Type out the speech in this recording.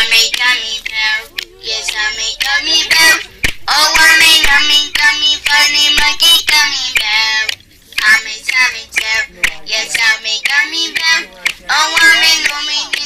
a gummy bear. Yes, I'm a gummy bear. Oh, I'm a gummy, funny monkey gummy bear. I'm a tummy bear. Yes, I'm a gummy bear. Oh, I'm a